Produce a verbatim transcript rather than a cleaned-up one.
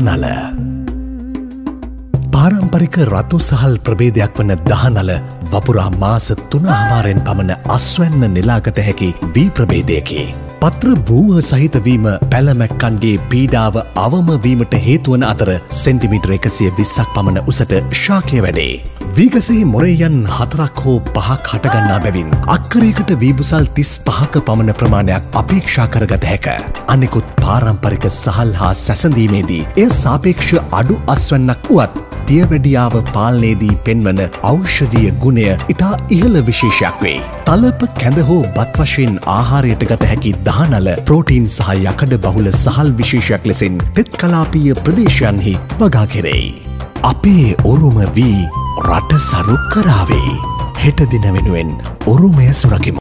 දහනල පාරම්පරික රතු සහල් ප්‍රභේදයක් වන දහනල වපුරා මාස තුනහමාරෙන් පමණ අස්වැන්න නෙලාගත හැකි වී ප්‍රභේදයකි. පත්‍ර භූව සහිතවීම පැළමැක්කන්ගේ පීඩාව අවම වීමට හේතුවන අතර සෙන්ටිමීටර් එකසිය විස්සක් පමණ උසට ශාකය වැඩේ. වීගසෙහි මොරේයන් හතරක් හෝ පහක් හටගන්නා බැවින් අක්කරයකට වීබුසල් තිස් පහක පමණ ප්‍රමාණයක් අපේක්ෂා කරගත හැක. අනෙකුත් පාරම්පරික සහල් හා සැසඳීමේදී එය සාපේක්ෂ අඩු අස්වැන්නක් වුවත් දියවැඩියාව පාලනයේදී පෙන්වන ඖෂධීය ගුණය ඉතා ඉහළ විශේෂයක් වේ. තලප කැඳ හෝ බත් වශයෙන් ආහාරයට ගත හැකි දහනල ප්‍රෝටීන් සහ යකඩ බහුල සහල් විශේෂයක් ලෙසින් තෙත් කලාපීය ප්‍රදේශයන්හි වගා කෙරෙයි. අපේ උරුම වී රට සරු කරාවේ. හෙට දින වෙනුවෙන් උරුමය සුරකිමු.